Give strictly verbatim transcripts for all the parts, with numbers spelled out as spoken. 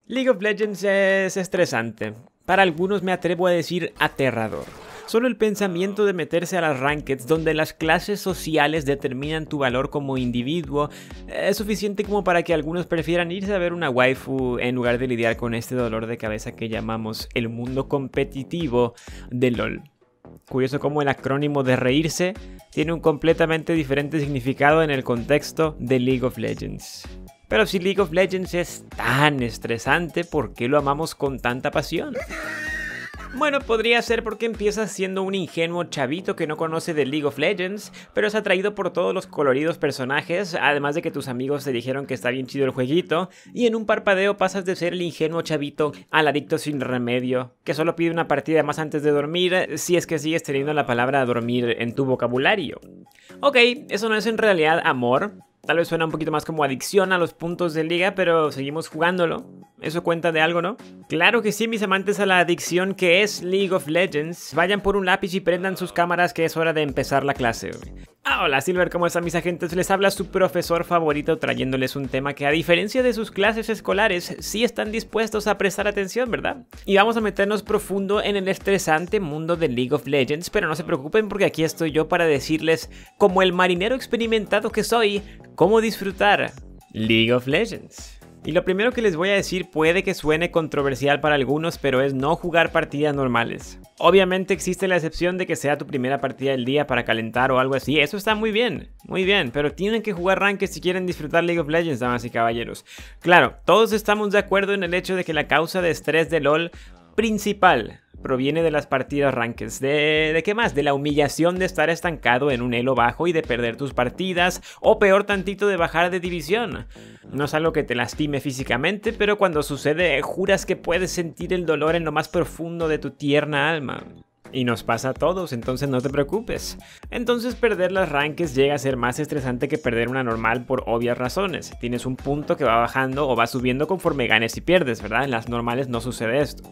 League of Legends es estresante. Para algunos me atrevo a decir aterrador. Solo el pensamiento de meterse a las rankeds donde las clases sociales determinan tu valor como individuo es suficiente como para que algunos prefieran irse a ver una waifu en lugar de lidiar con este dolor de cabeza que llamamos el mundo competitivo de LoL. Curioso cómo el acrónimo de reírse tiene un completamente diferente significado en el contexto de League of Legends. Pero si League of Legends es tan estresante, ¿por qué lo amamos con tanta pasión? Bueno, podría ser porque empiezas siendo un ingenuo chavito que no conoce de League of Legends, pero es atraído por todos los coloridos personajes, además de que tus amigos te dijeron que está bien chido el jueguito, y en un parpadeo pasas de ser el ingenuo chavito al adicto sin remedio, que solo pide una partida más antes de dormir, si es que sigues teniendo la palabra dormir en tu vocabulario. Ok, eso no es en realidad amor. Tal vez suena un poquito más como adicción a los puntos de liga, pero seguimos jugándolo. ¿Eso cuenta de algo, no? Claro que sí, mis amantes a la adicción que es League of Legends. Vayan por un lápiz y prendan sus cámaras que es hora de empezar la clase. Ah, hola Silver, ¿cómo están mis agentes? Les habla su profesor favorito trayéndoles un tema que a diferencia de sus clases escolares sí están dispuestos a prestar atención, ¿verdad? Y vamos a meternos profundo en el estresante mundo de League of Legends, pero no se preocupen porque aquí estoy yo para decirles, como el marinero experimentado que soy, cómo disfrutar League of Legends. Y lo primero que les voy a decir puede que suene controversial para algunos, pero es no jugar partidas normales. Obviamente existe la excepción de que sea tu primera partida del día para calentar o algo así, eso está muy bien, muy bien, pero tienen que jugar ranked si quieren disfrutar League of Legends, damas y caballeros. Claro, todos estamos de acuerdo en el hecho de que la causa de estrés de LoL principal proviene de las partidas ranked. ¿De, ¿De qué más? De la humillación de estar estancado en un elo bajo y de perder tus partidas, o peor tantito de bajar de división. No es algo que te lastime físicamente, pero cuando sucede juras que puedes sentir el dolor en lo más profundo de tu tierna alma. Y nos pasa a todos, entonces no te preocupes. Entonces perder las rankeds llega a ser más estresante que perder una normal por obvias razones. Tienes un punto que va bajando o va subiendo conforme ganes y pierdes, ¿verdad? En las normales no sucede esto.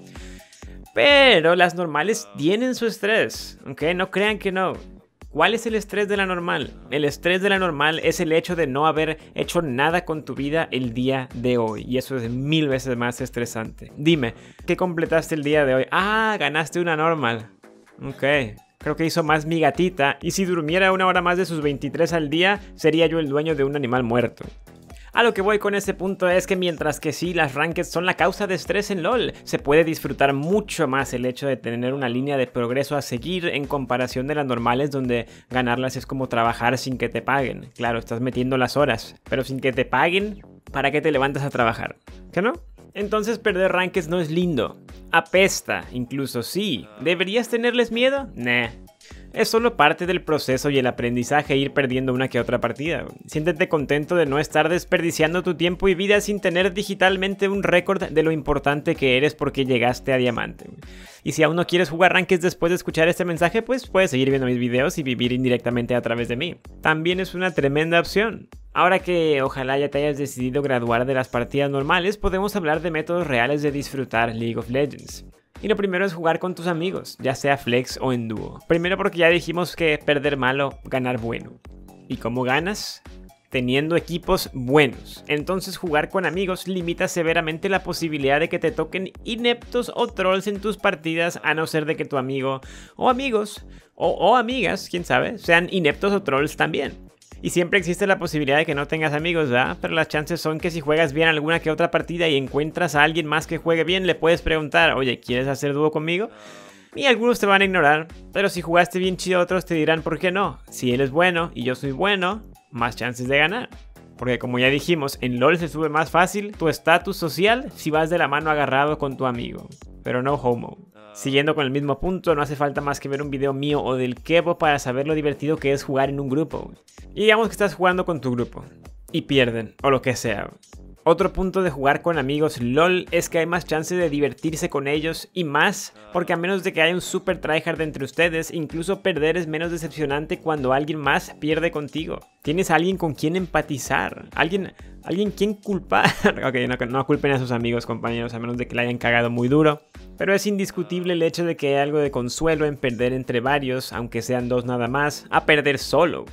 Pero las normales tienen su estrés, ¿ok? No crean que no. ¿Cuál es el estrés de la normal? El estrés de la normal es el hecho de no haber hecho nada con tu vida el día de hoy. Y eso es mil veces más estresante. Dime, ¿qué completaste el día de hoy? Ah, ganaste una normal. Ok, creo que hizo más mi gatita. Y si durmiera una hora más de sus veintitrés al día, sería yo el dueño de un animal muerto. A lo que voy con este punto es que mientras que sí, las rankeds son la causa de estrés en LoL, se puede disfrutar mucho más el hecho de tener una línea de progreso a seguir en comparación de las normales, donde ganarlas es como trabajar sin que te paguen. Claro, estás metiendo las horas, pero sin que te paguen, ¿para qué te levantas a trabajar? ¿Qué no? Entonces perder rankeds no es lindo. Apesta, incluso sí. ¿Deberías tenerles miedo? Nah. Es solo parte del proceso y el aprendizaje ir perdiendo una que otra partida. Siéntete contento de no estar desperdiciando tu tiempo y vida sin tener digitalmente un récord de lo importante que eres porque llegaste a diamante. Y si aún no quieres jugar rankeds después de escuchar este mensaje, pues puedes seguir viendo mis videos y vivir indirectamente a través de mí. También es una tremenda opción. Ahora que ojalá ya te hayas decidido graduar de las partidas normales, podemos hablar de métodos reales de disfrutar League of Legends. Y lo primero es jugar con tus amigos, ya sea flex o en dúo. Primero porque ya dijimos que perder malo, ganar bueno. ¿Y cómo ganas? Teniendo equipos buenos. Entonces jugar con amigos limita severamente la posibilidad de que te toquen ineptos o trolls en tus partidas, a no ser de que tu amigo o amigos o, o amigas, quién sabe, sean ineptos o trolls también. Y siempre existe la posibilidad de que no tengas amigos, ¿verdad? Pero las chances son que si juegas bien alguna que otra partida y encuentras a alguien más que juegue bien, le puedes preguntar, oye, ¿quieres hacer dúo conmigo? Y algunos te van a ignorar, pero si jugaste bien chido, otros te dirán, ¿por qué no? Si él es bueno y yo soy bueno, más chances de ganar. Porque como ya dijimos, en LoL se sube más fácil tu estatus social si vas de la mano agarrado con tu amigo. Pero no homo. Siguiendo con el mismo punto, no hace falta más que ver un video mío o del Kevo para saber lo divertido que es jugar en un grupo. Y digamos que estás jugando con tu grupo y pierden, o lo que sea. Otro punto de jugar con amigos LoL es que hay más chance de divertirse con ellos y más, porque a menos de que haya un super tryhard entre ustedes, incluso perder es menos decepcionante cuando alguien más pierde contigo. Tienes a alguien con quien empatizar, alguien, alguien quien culpar. Ok, no, no culpen a sus amigos, compañeros, a menos de que le hayan cagado muy duro. Pero es indiscutible el hecho de que hay algo de consuelo en perder entre varios, aunque sean dos nada más, a perder solo.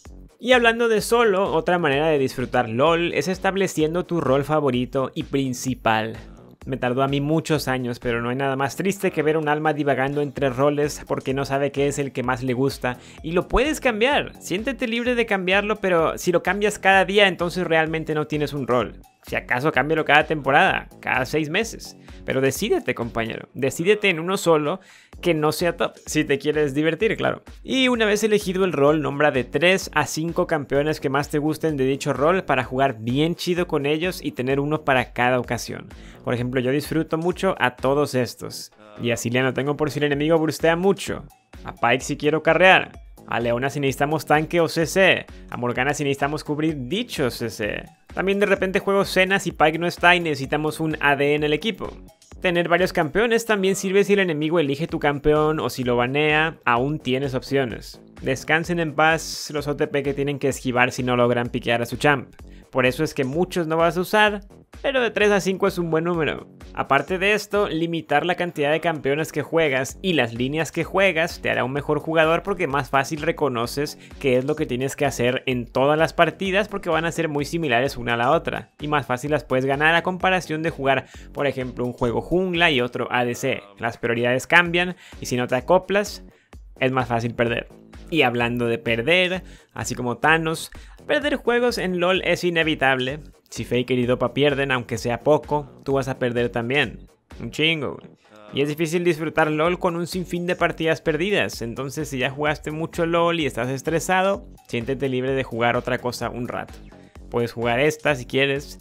Y hablando de solo, otra manera de disfrutar LoL es estableciendo tu rol favorito y principal. Me tardó a mí muchos años, pero no hay nada más triste que ver un alma divagando entre roles porque no sabe qué es el que más le gusta. Y lo puedes cambiar, siéntete libre de cambiarlo, pero si lo cambias cada día, entonces realmente no tienes un rol. Si acaso cámbialo cada temporada, cada seis meses. Pero decídete, compañero, decídete en uno solo que no sea top, si te quieres divertir, claro. Y una vez elegido el rol, nombra de tres a cinco campeones que más te gusten de dicho rol para jugar bien chido con ellos y tener uno para cada ocasión. Por ejemplo, yo disfruto mucho a todos estos. Y a Zilean tengo por si el enemigo burstea mucho. A Pyke si quiero carrear. A Leona si necesitamos tanque o C C. A Morgana si necesitamos cubrir dicho C C. También de repente juego Senna si Pyke no está y necesitamos un A D en el equipo. Tener varios campeones también sirve si el enemigo elige tu campeón o si lo banea, aún tienes opciones. Descansen en paz los O T P que tienen que esquivar si no logran piquear a su champ. Por eso es que muchos no vas a usar, pero de tres a cinco es un buen número. Aparte de esto, limitar la cantidad de campeones que juegas y las líneas que juegas te hará un mejor jugador porque más fácil reconoces qué es lo que tienes que hacer en todas las partidas porque van a ser muy similares una a la otra y más fácil las puedes ganar a comparación de jugar, por ejemplo, un juego jungla y otro A D C. Las prioridades cambian y si no te acoplas, es más fácil perder. Y hablando de perder, así como Thanos, perder juegos en LoL es inevitable. Si Faker y Dopa pierden, aunque sea poco, tú vas a perder también. Un chingo. Y es difícil disfrutar LoL con un sinfín de partidas perdidas. Entonces si ya jugaste mucho LoL y estás estresado, siéntete libre de jugar otra cosa un rato. Puedes jugar esta si quieres.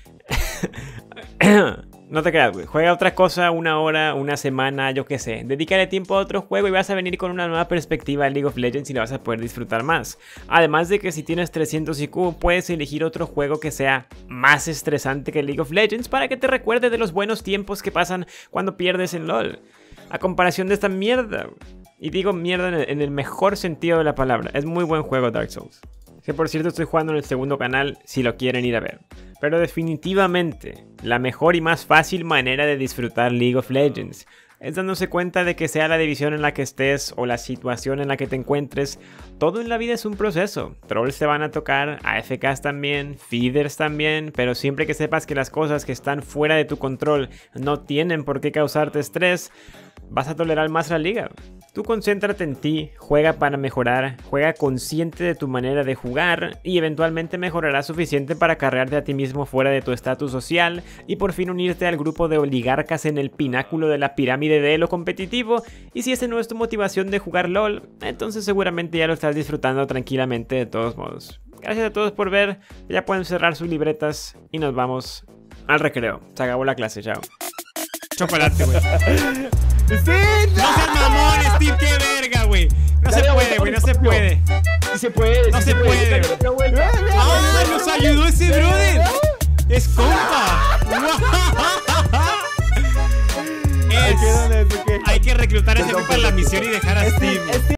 No te creas, güey. Juega otra cosa una hora, una semana, yo qué sé. Dedícale tiempo a otro juego y vas a venir con una nueva perspectiva de League of Legends y lo vas a poder disfrutar más. Además de que si tienes trescientos I Q, puedes elegir otro juego que sea más estresante que League of Legends para que te recuerde de los buenos tiempos que pasan cuando pierdes en LoL. A comparación de esta mierda, güey. Y digo mierda en el, en el mejor sentido de la palabra. Es muy buen juego Dark Souls. Que por cierto estoy jugando en el segundo canal si lo quieren ir a ver. Pero definitivamente, la mejor y más fácil manera de disfrutar League of Legends es dándose cuenta de que sea la división en la que estés o la situación en la que te encuentres, todo en la vida es un proceso. Trolls te van a tocar, A F Ks también, feeders también, pero siempre que sepas que las cosas que están fuera de tu control no tienen por qué causarte estrés, vas a tolerar más la liga. Tú concéntrate en ti, juega para mejorar, juega consciente de tu manera de jugar y eventualmente mejorarás suficiente para carrearte a ti mismo fuera de tu estatus social y por fin unirte al grupo de oligarcas en el pináculo de la pirámide de lo competitivo. Y si esa no es tu motivación de jugar LoL, entonces seguramente ya lo estás disfrutando tranquilamente de todos modos. Gracias a todos por ver, ya pueden cerrar sus libretas y nos vamos al recreo. Se acabó la clase, chao. Chocolate, güey. ¡Sí! ¡No seas mamón, Steve! ¡Qué verga, güey! No se puede, güey, no se puede. Sí se puede, No sí se puede, güey. ¡Ah, nos ayudó ese brother! ¡Es compa! Es... Hay que reclutar a ese güey para la misión y dejar a Steve.